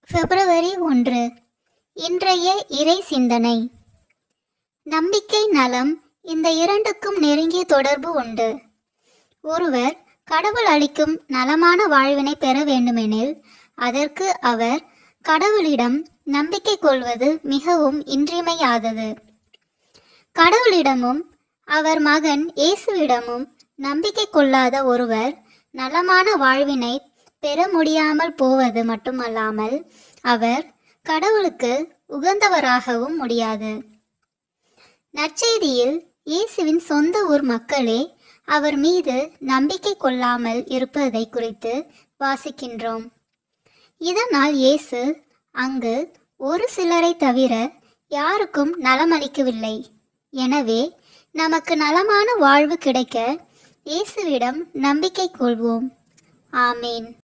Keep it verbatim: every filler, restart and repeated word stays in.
பிப்ரவரி ஒன்று. இன்றைய இறை சிந்தனை. நம்பிக்கை, நலம், இந்த இரண்டுக்கும் நெருங்கிய தொடர்பு உண்டு. ஒருவர் கடவுள் அளிக்கும் நலமான வாழ்வினை பெற வேண்டுமெனில் அதற்கு அவர் கடவுளிடம் நம்பிக்கை கொள்வது மிகவும் இன்றியமையாதது. கடவுளிடமும் அவர் மகன் இயேசுவிடமும் நம்பிக்கை கொள்ளாத ஒருவர் நலமான வாழ்வினை பெற முடியாமல் போவது மட்டுமல்லாமல் அவர் கடவுளுக்கு உகந்தவராகவும் முடியாது. நற்செய்தியில் இயேசுவின் சொந்த ஊர் மக்களே அவர் மீது நம்பிக்கை கொள்ளாமல் இருப்பதை குறித்து வாசிக்கின்றோம். இதனால் இயேசு அங்கு ஒரு சிலரை தவிர யாருக்கும் நலமளிக்கவில்லை. எனவே நமக்கு நலமான வாழ்வு கிடைக்க இயேசுவிடம் நம்பிக்கை கொள்வோம். ஆமேன்.